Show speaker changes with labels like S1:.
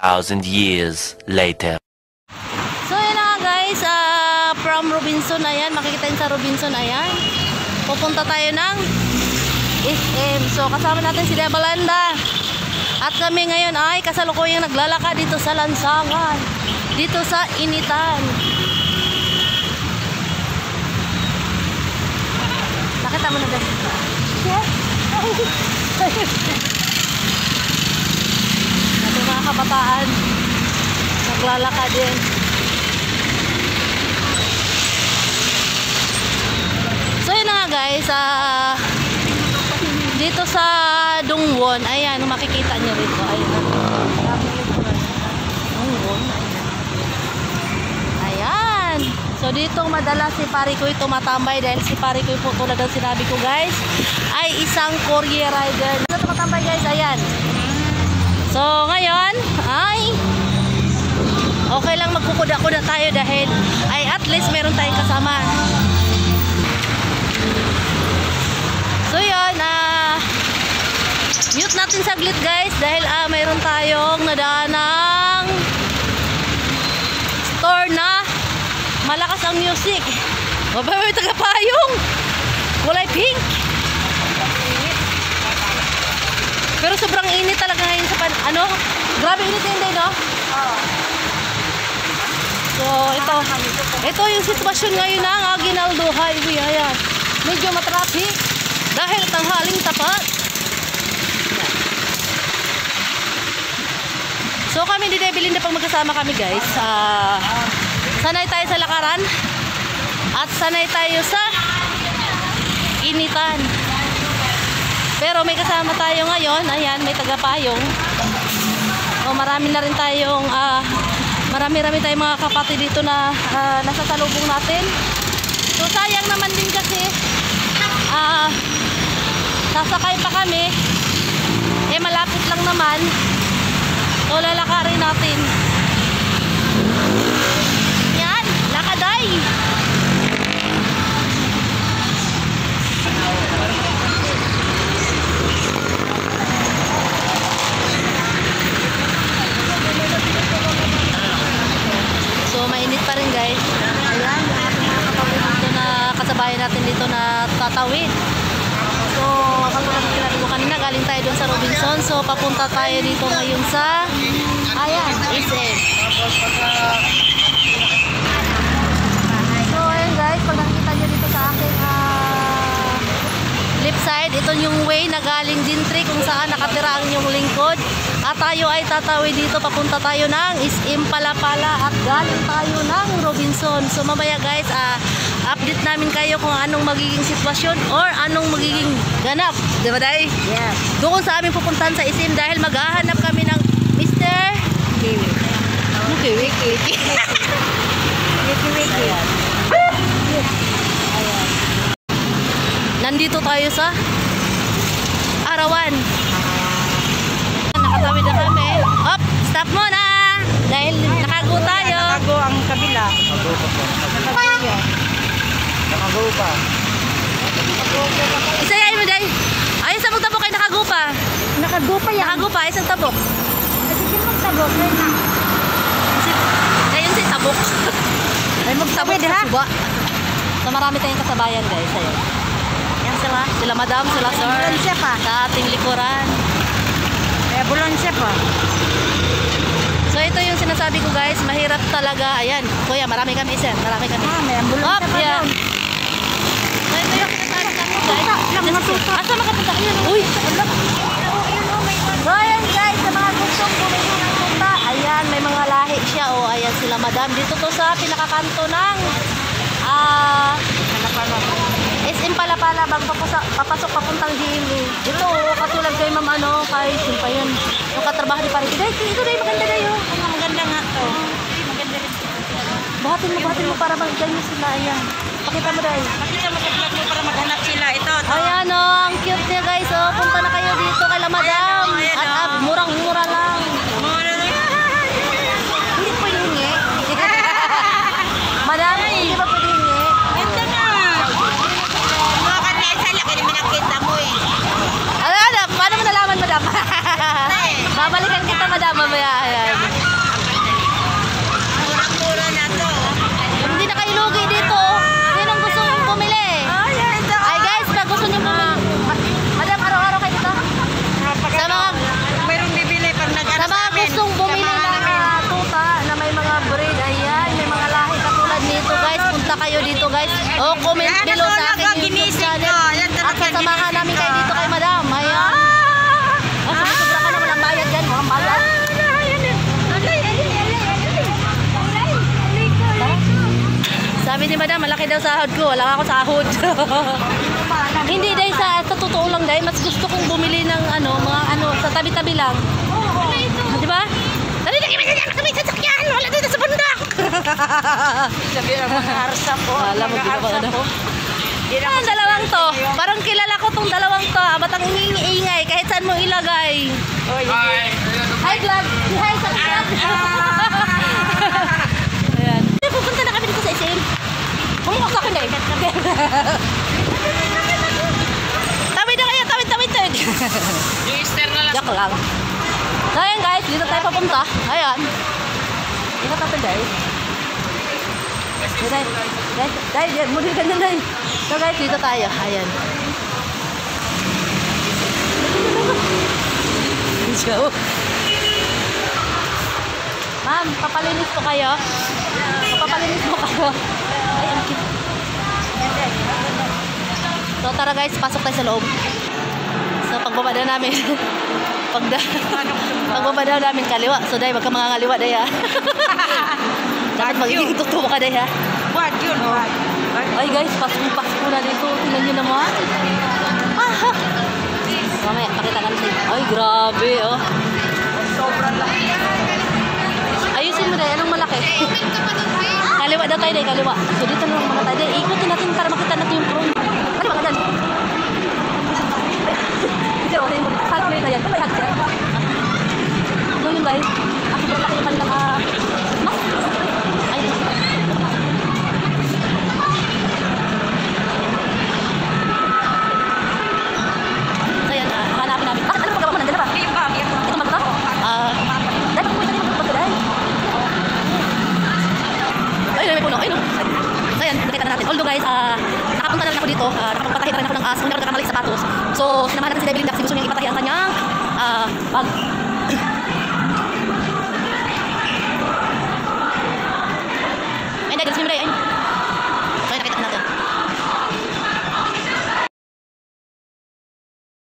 S1: 2,000 years later.
S2: So yun na nga guys, from Robinson, ayan, makikita yun sa Robinson, ayan. Pupunta tayo ng SM. So kasama natin si Debalanda. At kami ngayon ay kasalukuyang naglalakad dito sa lansangan, dito sa initan. Nakita mo na ba? Ito mga kabataan, naglalakad din. So yun na nga guys, dito sa Dungwon, ayan, makikita nyo rito, ayan, Dungwon, ayan. So dito madalas si Parikoy tumatambay dahil si Parikoy po tulad ng sinabi ko guys, ay isang courier rider. Dito tumatambay guys, ayan. So ngayon, ay okay lang magkukuda-kuda tayo dahil ay at least meron tayong kasama. So yun, mute natin saglit guys dahil mayroon tayong nadaanang store na malakas ang music. Mababa yung tagapayong kulay pink. Pero sobrang init talaga ngayon sa grabe init yun din, no? So ito yung sitwasyon ngayon ng Aguinaldo Highway, ayan. Medyo matraffic dahil tanghaling tapat. So kami di Debelinda pag magkasama kami guys, sanay tayo sa lakaran at sanay tayo sa initan. Pero may kasama tayo ngayon, ayan, may tagapayong. O marami na rin tayong marami-rami tayong mga kapatid dito na nasa salubong natin. So sayang naman din kasi sasakay pa kami, malapit lang naman. So lalakarin natin. Yan, lakaday. So mainit pa rin guys. Ayan, mga kapatid dito na kasabayan natin dito na tatawid. So katulad ng sinabi ko kanina, galing tayo doon sa Robinson. So papunta tayo dito ngayon sa SM. So ayan guys, pag nakikita nyo dito sa aking left side, ito yung way na galing Gintry kung saan nakatira ang yung lingkod. At tayo ay tatawid dito, papunta tayo ng SM Palapala at galing tayo ng Robinson. So mamaya guys, update namin kayo kung anong magiging sitwasyon or anong magiging ganap. Di ba day?
S3: Yeah.
S2: Doon sa aming pupuntahan sa SM dahil maghahanap kami ng Mr. Wiki. Nandito tayo sa Arawan. Nakatawid na kami. Hop, stop muna. Dahil nakago tayo.
S3: Nakago ang kabila. Nakago pa.
S2: Isayain mo day. Ay, isang tabok ay nakago pa.
S3: Nakago pa yan.
S2: Nakago pa, isang tabok.
S3: Sige magtabok na.
S2: Ayun si tabok. Ay magtabok ha. So marami tayong kasabayan guys. Ayun. Yan sila madam, sila sir.
S3: Ambulansya pa.
S2: Sa ating likuran.
S3: Ambulansya pa.
S2: So ito yung sinasabi ko guys, mahirap talaga. Ayan, kuya, marami kami sir, marami kami.
S3: May ambulansya pa
S2: yeah.
S3: doon.
S2: So ito yung sinasabi kami guys. Asa makapunta? Uy! So ayan guys, sa mga gustong bumili ng punta, ayan, may mga lahi siya. O ayan sila madam. Dito to sa pinakakanto ng SM Palapala bago papasok papuntang GMA. Ito, katulad kay ma'am kay Simpa yun. Yung katrabaho ni Parikoy. Ito dahil maganda dayo.
S3: Maganda nga to. Maganda rin.
S2: Buhatin mo para magganyo sila. Ayan. Pakita mo dahil.
S3: Pakita mo mo para maghanap sila. Ito.
S2: Ayan o, ang cute niya guys. O, punta na kayo dito kay la madam. At murang-mura lang. Hindi po yung hingi. Madam, hindi ba pwede hingi?
S3: Ganda nga. Mga kanila sa laki naman ang kita mo eh.
S2: Paano mo nalaman madam? Babalikan kita madam mamaya. Ayan. O, comment
S3: Yan,
S2: below sa
S3: natulog
S2: akin
S3: ko,
S2: yung YouTube
S3: ginising
S2: channel.
S3: ko. Yan,
S2: At
S3: talaga
S2: sasamahan namin kayo dito kay Madam. Ayan. Sobra ka naman ang bayad dyan. Walang bayad. Sabi ni Madam, malaki daw sahod ko. Wala ako sahod. Hindi dahil sa totoo lang dahil mas gusto kong bumili ng mga sa tabi-tabi lang. Di ba? Dali lagi ba dyan? Kami sasakyan. Wala dito sa bundok.
S3: Sabi ng mga arsa po.
S2: Alam mo, ang dalawang to. Parang kilala ko tong dalawang to. Ba't ang ingay kahit saan mo ilagay? Hi, vlog. Hi, sa vlog. Ayan. Pupunta na kami dito sa SM. Pumukok sa akin eh. Tawid na kayo, tawid.
S3: Yung Easter na lang.
S2: Joke lang. So ayan guys, dito tayo papunta. Ayan. Dito tayo guys. Guys, muli ka na guys. So guys, dito tayo. Ayan. Ma'am, papalinis po kayo. Papalinis po kayo. Ay, ang cute. So tara guys, pasok tayo sa loob. So pagbaba daw namin. Pagbaba daw namin kaliwa. So dahil wag ka mga kaliwa dahil ha. Dapat magiging tutuwa ka dahil ha.
S3: What yun?
S2: Ay guys, pasok na dito. Tingnan nyo naman. Mamaya, pakita ka natin. Ay, grabe oh.
S3: Sobrang laki.
S2: Ayusin mo dahil, anong malaki? Kaliwa daw tayo dahil, kaliwa. So dito na lang muna tayo. Dahil ikutin natin para makita natin yung prone. Kaliwa ka dyan. Calculate na yan. Ito may hag siya. So yun guys. Ang sobrang laki yung kanilang mas. Ay, so yan, hanapin namin. Bakit ano magawa mo? Nandiyan na ba? Ito magta? Dahil pag-uwi natin magpapagod dahil. Ay, may puno. Ay, no. So yan, nakita na natin. Although guys, nakapunta na rin ako dito. Nakapagpatahi na rin ako ng hindi ako nagkakamali sa sapatos. So, sinamahan natin si Debbie Linda kasi gusto niyang ipatahi ang kanyang bag. Ay, dahil gusto niyo na